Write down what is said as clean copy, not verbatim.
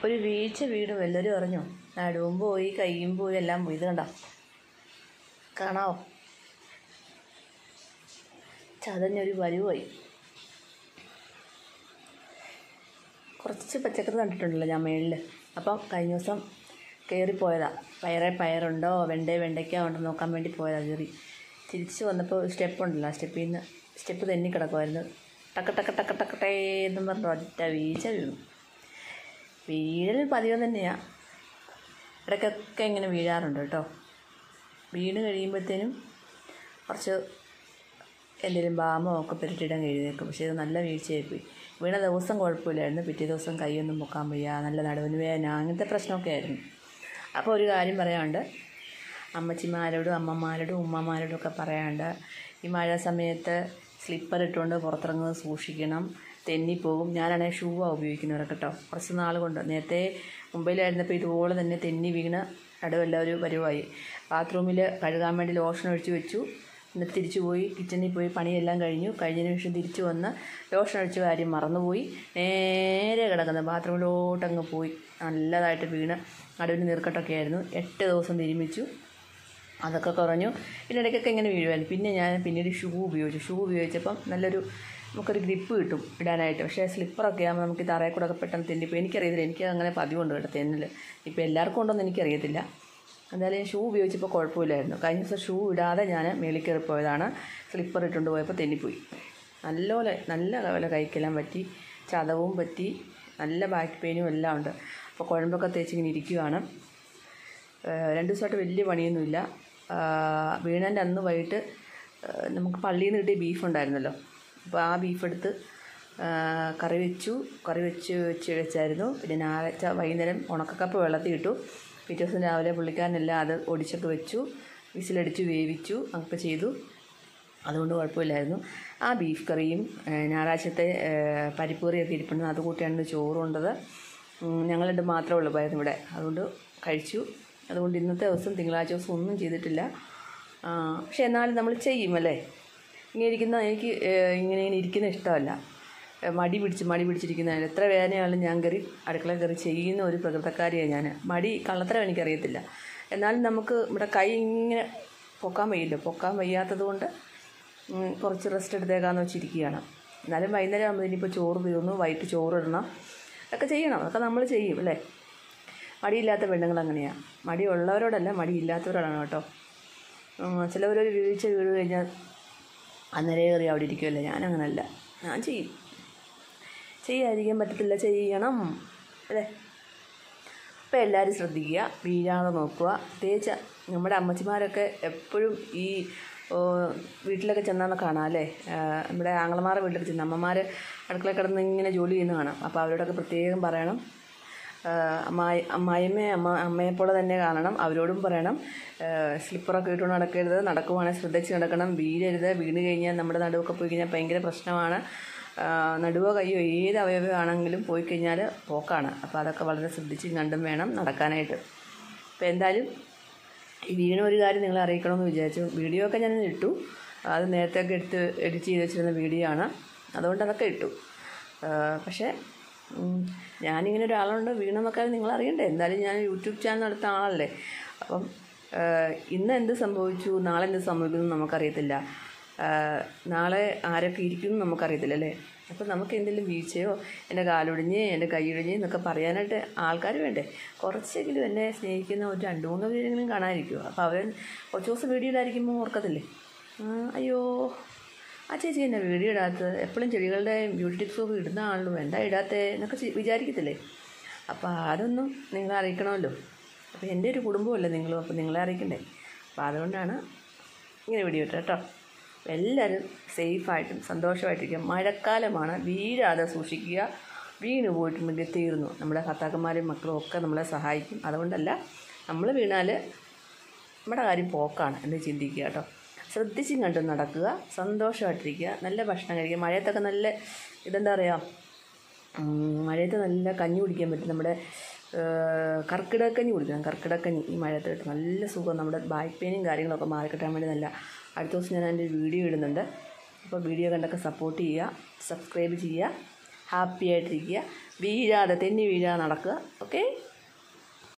ഒരു വീഴ്ച വീണു. എല്ലാവരും അറിഞ്ഞോ? നടുവും പോയി, കൈയും പോയി, എല്ലാം പോയി. ഇത് കണ്ടോ? കാണാവോ? ചതഞ്ഞൊരു വരുവായി. കുറച്ച് പച്ചക്കറി കണ്ടിട്ടുണ്ടല്ലോ ഞാൻ മേളിൽ. അപ്പം കഴിഞ്ഞ ദിവസം കയറിപ്പോയതാണ്. പയറുണ്ടോ വെണ്ടയ്ക്ക ഉണ്ടോ നോക്കാൻ വേണ്ടി പോയതാണ്. തിരിച്ച് വന്നപ്പോൾ സ്റ്റെപ്പ് ഉണ്ടല്ലോ, ആ സ്റ്റെപ്പ് തെന്നി കിടക്കുമായിരുന്നു. ടക്കട്ടേ എന്നും പറഞ്ഞു ഒറ്റ വീഴ്ച വീണു. വീഴൽ പതിവ് തന്നെയാണ്. ഇടയ്ക്കൊക്കെ ഇങ്ങനെ വീഴാറുണ്ട് കേട്ടോ. വീണ് കഴിയുമ്പോഴത്തേനും കുറച്ച് എന്തെങ്കിലും ബാമോ ഒക്കെ പുരട്ടിയിടാൻ എഴുതേക്കും. പക്ഷേ ഇത് നല്ല വീഴ്ചയായിപ്പോയി. വീണ ദിവസം കുഴപ്പമില്ലായിരുന്നു. പിറ്റേ ദിവസം കൈയൊന്നും പൊക്കാൻ വയ്യ, നല്ല നടുവിന് വേദന, അങ്ങനത്തെ പ്രശ്നമൊക്കെ ആയിരുന്നു. അപ്പോൾ ഒരു കാര്യം പറയാനുണ്ട്, അമ്മച്ചിമാരോടും അമ്മമാരോടും ഉമ്മമാരോടും ഒക്കെ പറയാനുണ്ട്. ഈ മഴ സമയത്ത് സ്ലിപ്പർ ഇട്ടുകൊണ്ട് പുറത്തിറങ്ങുന്നത് സൂക്ഷിക്കണം, തെന്നിപ്പോകും. ഞാനാണെങ്കിൽ ഷൂവാണ് ഉപയോഗിക്കുന്നവരൊക്കെ കേട്ടോ. കുറച്ച് നാൾ കൊണ്ട് നേരത്തെ മുംബൈയിലായിരുന്നപ്പോൾ ഇതുപോലെ തന്നെ തെന്നി വീണ് നടുവെല്ലാവരും വരുവായി. ബാത്റൂമിൽ കഴുകാൻ വേണ്ടി ലോഷൻ ഒഴിച്ച് വെച്ചു. എന്നിട്ട് തിരിച്ചു പോയി കിച്ചണിൽ പോയി പണിയെല്ലാം കഴിഞ്ഞതിന് ശേഷം തിരിച്ചു വന്ന് ലോഷൻ ഒഴിച്ച കാര്യം മറന്നുപോയി. നേരെ കിടക്കുന്ന ബാത്റൂമിലോട്ടങ്ങ് പോയി നല്ലതായിട്ട് വീണ് നടുവിന് നീർക്കെട്ടൊക്കെ ആയിരുന്നു. 8 ദിവസം തിരുമിച്ചു. അതൊക്കെ കുറഞ്ഞു. പിന്നെ ഇടയ്ക്കൊക്കെ ഇങ്ങനെ വീഴുമായിരുന്നു. പിന്നെ ഞാൻ പിന്നീട് ഷൂ ഉപയോഗിച്ചപ്പം നമുക്കൊരു ഗ്രിപ്പ് കിട്ടും ഇടാനായിട്ട്. പക്ഷേ സ്ലിപ്പറൊക്കെ ആകുമ്പോൾ നമുക്ക് തറയിൽ കൂടെ ഒക്കെ പെട്ടെന്ന് തെന്നിപ്പോയി. എനിക്കറിയത്തില്ല, എനിക്ക് അങ്ങനെ പതിവുണ്ട് കേട്ടോ തെന്നൽ. ഇപ്പോൾ എല്ലാവർക്കും ഉണ്ടോയെന്ന് എനിക്കറിയത്തില്ല. എന്തായാലും ഷൂ ഉപയോഗിച്ചപ്പോൾ കുഴപ്പമില്ലായിരുന്നു. കഴിഞ്ഞ ദിവസം ഷൂ ഇടാതെ ഞാൻ മേളിൽ കയറിപ്പോയതാണ്. സ്ലിപ്പർ ഇട്ടുകൊണ്ട് പോയപ്പോൾ തെന്നിപ്പോയി. നല്ല പോലെ കൈക്കെല്ലാം പറ്റി, ചതവും പറ്റി, നല്ല ബാക്ക് പെയിനും എല്ലാം ഉണ്ട്. അപ്പോൾ കുഴമ്പൊക്കെ തേച്ചിങ്ങനെ ഇരിക്കുകയാണ്. 2 ദിവസമായിട്ട് വലിയ പണിയൊന്നുമില്ല. വീണൻ്റെ അന്ന് വൈകിട്ട് നമുക്ക് പള്ളിയിൽ നിന്ന് കിട്ടിയ ബീഫ് ഉണ്ടായിരുന്നല്ലോ. അപ്പോൾ ആ ബീഫ് എടുത്ത് കറി വെച്ചായിരുന്നു. പിന്നെ ഞായറാഴ്ച വൈകുന്നേരം ഉണക്കക്കപ്പ് വെള്ളത്തിൽ ഇട്ടു. പിറ്റേ ദിവസം രാവിലെ പുള്ളിക്കാരനെല്ലാം അത് ഒടിച്ചൊക്കെ വെച്ചു, വിസിലടിച്ച് വേവിച്ചു, അങ്ങനെയൊക്കെ ചെയ്തു. അതുകൊണ്ട് കുഴപ്പമില്ലായിരുന്നു. ആ ബീഫ് കറിയും ഞായറാഴ്ചത്തെ പരിപ്പ് കറിയൊക്കെ ഇരിപ്പുണ്ട്. അത് കൂട്ടിയാണ് ചോറ് കൊണ്ടത്. ഞങ്ങൾ 2 മാത്രമേ ഉള്ളൂ പോയിരുന്നു ഇവിടെ. അതുകൊണ്ട് കഴിച്ചു. അതുകൊണ്ട് ഇന്നത്തെ ദിവസം തിങ്കളാഴ്ച ദിവസം ഒന്നും ചെയ്തിട്ടില്ല. പക്ഷെ എന്നാലും നമ്മൾ ചെയ്യുമല്ലേ. എനിക്ക് ഇങ്ങനെ ഇരിക്കുന്ന ഇഷ്ടമല്ല. മടി പിടിച്ചിരിക്കുന്നതിന് എത്ര വേദനയാണെങ്കിലും ഞാൻ അടുക്കളയിൽ കയറി ചെയ്യുന്ന ഒരു പ്രകൃതക്കാരിയാണ് ഞാൻ. കള്ളത്തരം എനിക്കറിയത്തില്ല. എന്നാലും നമുക്ക് ഇവിടെ കൈ ഇങ്ങനെ പൊക്കാൻ വയ്യാത്തത് കൊണ്ട് കുറച്ച് റെസ്റ്റ് എടുത്തേക്കാന്ന് വെച്ചിരിക്കുകയാണ്. എന്നാലും വൈകുന്നേരം ആകുമ്പോൾ ഇനിയിപ്പോൾ ചോറ് തീർന്നു, വൈകിട്ട് ചോറിടണം, ഒക്കെ ചെയ്യണം. അതൊക്കെ നമ്മൾ ചെയ്യും അല്ലേ. മടിയില്ലാത്ത പെണ്ണുങ്ങൾ അങ്ങനെയാണ്. മടിയുള്ളവരോടല്ല, മടിയില്ലാത്തവരോടാണ് കേട്ടോ. ചിലവരൊരു വീഴ്ച വീണ് കഴിഞ്ഞാൽ അന്നേരം കയറി അവിടെ ഇരിക്കുമല്ലേ. ഞാനങ്ങനല്ല, ഞാൻ ചെയ്യും. ചെയ്യാതിരിക്കാൻ പറ്റത്തില്ല, ചെയ്യണം അല്ലേ. അപ്പോൾ എല്ലാവരും ശ്രദ്ധിക്കുക, വീഴാതെ നോക്കുക. പ്രത്യേകിച്ച് നമ്മുടെ അമ്മച്ചിമാരൊക്കെ എപ്പോഴും ഈ വീട്ടിലൊക്കെ ചെന്നാൽ കാണാം അല്ലേ. നമ്മുടെ ആങ്ങളമാരുടെ വീട്ടിലൊക്കെ ചെന്ന് അമ്മമാർ അടുക്കളയിൽ കിടന്ന് ഇങ്ങനെ ജോലി ചെയ്യുന്ന കാണാം. അപ്പോൾ അവരോടൊക്കെ പ്രത്യേകം പറയണം. അമ്മയെപ്പോലെ തന്നെ കാണണം. അവരോടും പറയണം, സ്ലിപ്പറൊക്കെ ഇട്ടുകൊണ്ട് നടക്കരുത്, നടക്കുവാണെങ്കിൽ ശ്രദ്ധിച്ച് നടക്കണം, വീഴരുത്. വീണ് കഴിഞ്ഞാൽ നമ്മുടെ നടുവൊക്കെ പോയി കഴിഞ്ഞാൽ ഭയങ്കര പ്രശ്നമാണ്. നടുവോ കയ്യോ ഏത് അവയവമാണെങ്കിലും പോയി കഴിഞ്ഞാൽ പോക്കാണ്. അപ്പോൾ അതൊക്കെ വളരെ ശ്രദ്ധിച്ചും കണ്ടും വേണം നടക്കാനായിട്ട്. അപ്പോൾ എന്തായാലും ഈ വീണ ഒരു കാര്യം നിങ്ങളെ അറിയിക്കണമെന്ന് വിചാരിച്ചു. വീഡിയോ ഒക്കെ ഞാൻ ഇട്ടു. അത് നേരത്തെ ഒക്കെ എടുത്ത് എഡിറ്റ് ചെയ്ത് വെച്ചിരുന്ന വീഡിയോ ആണ്. അതുകൊണ്ട് അതൊക്കെ ഇട്ടു. പക്ഷേ ഞാനിങ്ങനെ ഒരാളുണ്ട് വീണെന്നൊക്കെ നിങ്ങൾ അറിയണ്ടേ. എന്തായാലും ഞാൻ യൂട്യൂബ് ചാനൽ നടത്തുന്ന ആളല്ലേ. അപ്പം ഇന്ന് എന്ത് സംഭവിച്ചു, നാളെ എന്ത് സംഭവിക്കുന്നു നമുക്കറിയത്തില്ല. നാളെ ആരൊക്കെ ഇരിക്കുന്നു നമുക്കറിയത്തില്ല അല്ലേ. അപ്പോൾ നമുക്ക് എന്തെങ്കിലും വീഴ്ചയോ എൻ്റെ കാലൊടിഞ്ഞ് എൻ്റെ കൈയൊടിഞ്ഞ് എന്നൊക്കെ പറയാനായിട്ട് ആൾക്കാർ വേണ്ടേ. കുറച്ചെങ്കിലും എന്നെ സ്നേഹിക്കുന്ന ഒരു 2-3 പേരെങ്കിലും കാണാതിരിക്കുമോ. അപ്പോൾ അവർ കുറച്ച് ദിവസം വീഡിയോ ഇടാതിരിക്കുമ്പോൾ ഓർക്കത്തില്ലേ, അയ്യോ ആ ചേച്ചി എന്നെ വീഡിയോ ഇടാത്തത്, എപ്പോഴും ചെടികളുടെ ബ്യൂട്ടി ടിപ്സൊക്കെ ഇടുന്ന ആളുള്ളൂ, എന്താ ഇടാത്തേ എന്നൊക്കെ വിചാരിക്കത്തില്ലേ. അപ്പോൾ അതൊന്നും നിങ്ങളെ അറിയിക്കണമല്ലോ. അപ്പോൾ എൻ്റെ ഒരു കുടുംബമല്ലേ നിങ്ങളും, അപ്പോൾ നിങ്ങളെ അറിയിക്കണ്ടേ. അപ്പോൾ അതുകൊണ്ടാണ് ഇങ്ങനെ വീഡിയോ ഇട്ടത് കേട്ടോ. എല്ലാവരും സേഫായിട്ടും സന്തോഷമായിട്ടിരിക്കുക. മഴക്കാലമാണ്, വീഴാതെ സൂക്ഷിക്കുക. വീണ് പോയിട്ടുണ്ടെങ്കിൽ തീർന്നു. നമ്മുടെ ഭർത്താക്കന്മാരും മക്കളും ഒക്കെ നമ്മളെ സഹായിക്കും. അതുകൊണ്ടല്ല, നമ്മൾ വീണാൽ നമ്മുടെ കാര്യം പോക്കാണ് എന്ന് ചിന്തിക്കുക കേട്ടോ. ശ്രദ്ധിച്ചും കണ്ടും നടക്കുക, സന്തോഷമായിട്ടിരിക്കുക, നല്ല ഭക്ഷണം കഴിക്കുക. മഴയത്തൊക്കെ നല്ല മഴയത്ത് നല്ല കഞ്ഞി കുടിക്കാൻ പറ്റും. നമ്മുടെ കർക്കിടകക്കഞ്ഞി കുടിക്കണം. കർക്കിടകക്കഞ്ഞി ഈ മഴയത്ത് കിട്ടും, നല്ല സുഖം. നമ്മുടെ ബാക്ക് പെയിനും കാര്യങ്ങളൊക്കെ മാറിക്കിട്ടാൻ വേണ്ടി നല്ല. അടുത്ത ദിവസം ഞാൻ അതിൻ്റെ വീഡിയോ ഇടുന്നുണ്ട്. അപ്പോൾ വീഡിയോ കണ്ടൊക്കെ സപ്പോർട്ട് ചെയ്യുക, സബ്സ്ക്രൈബ് ചെയ്യുക, ഹാപ്പി ആയിട്ടിരിക്കുക, തെന്നി വീഴാതെ നടക്കുക. ഓക്കെ. ഓക്കെ.